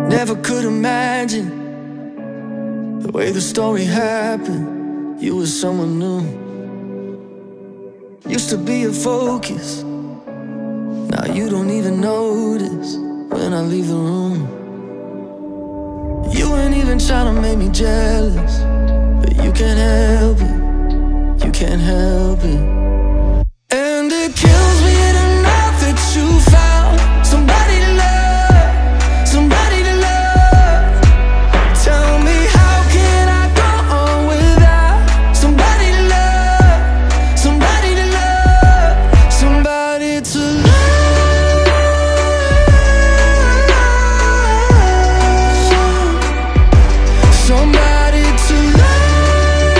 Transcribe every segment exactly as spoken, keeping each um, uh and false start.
Never could imagine the way the story happened. You were someone new. Used to be a focus. Now you don't even notice when I leave the room. You ain't even trying to make me jealous, but you can't help it. You can't help it. And it kills me enough that you found somebody to love, somebody to love. Tell me, how can I go on without somebody to love, somebody to love, somebody to love, somebody to love,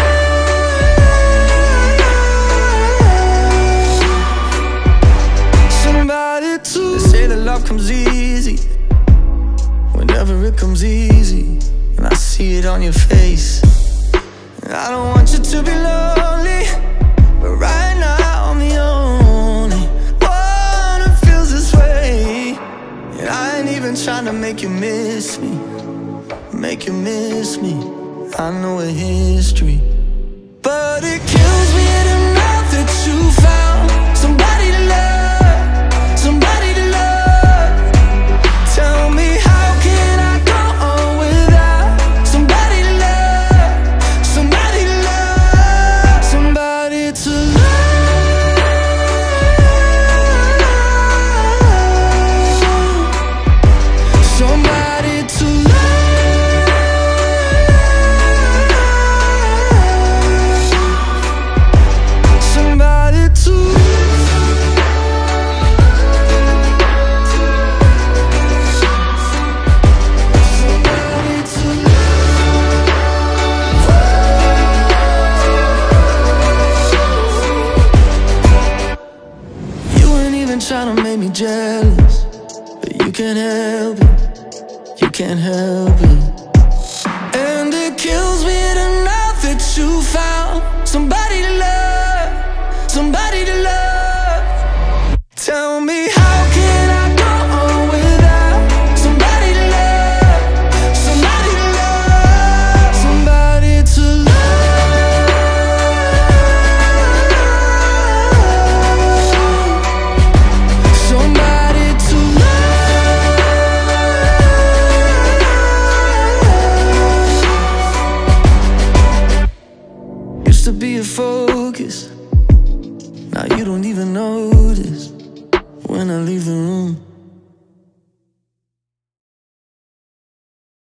somebody to. They say that love comes easy whenever it comes easy, and I see it on your face. And I don't want you to be lonely, but right now I'm the only one who feels this way. And I ain't even trying to make you miss me, make you miss me. I know a history, but it kills me enough that you found somebody to love, somebody to love. Tell me, how can I go on without somebody to love, somebody to love, somebody to love, somebody to love, somebody to. Trying to make me jealous, but you can't help it, you can't help it. And it kills me enough that you found somebody to love, somebody to love.